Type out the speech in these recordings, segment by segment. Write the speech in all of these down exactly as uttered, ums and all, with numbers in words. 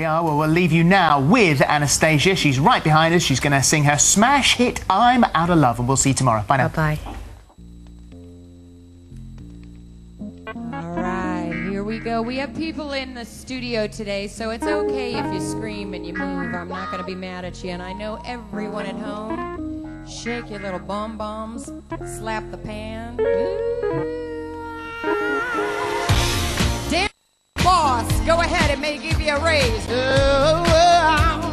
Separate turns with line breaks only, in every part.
we are. Well, we'll leave you now with Anastasia. She's right behind us. She's going to sing her smash hit, I'm Out of Love, and we'll see you tomorrow. Bye now.
Bye-bye.
All right, here we go. We have people in the studio today, so it's okay if you scream and you move. I'm not going to be mad at you, and I know everyone at home, shake your little bum-bums, slap the pan. Damn boss, go ahead, it may give you a raise. Oh, oh.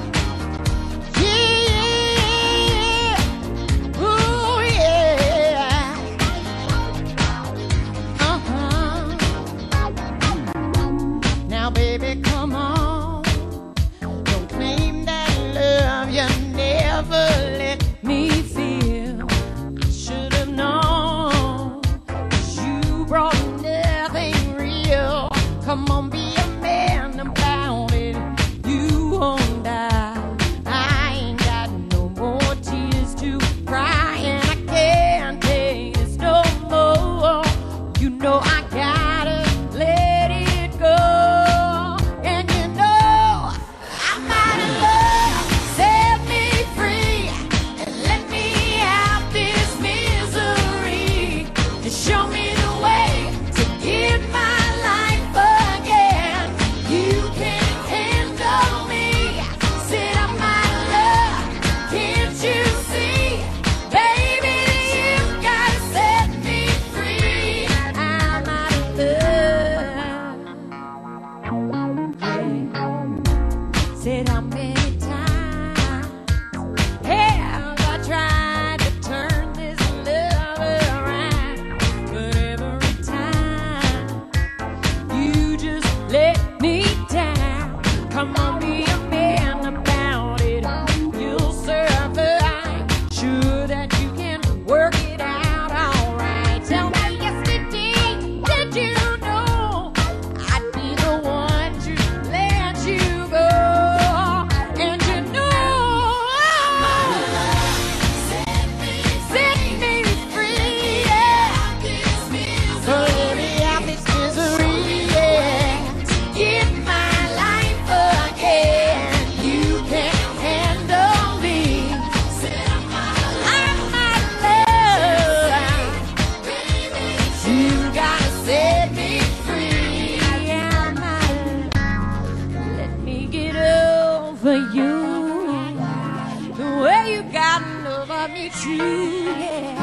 Baby, come on. Don't claim that love you never let me feel. Should've known you brought nothing real. Come on, be a man about it. You won't die. I ain't got no more tears to cry, and I can't take this no more. You know I gotta let it go. Said how many times have I tried to turn this love around, but every time you just let me down. Come on, be a man about it. You'll survive. Sure that you can work it out all right. Tell me yesterday, did you know I'd be the one to let you go? For you, the way you got over me too, yeah.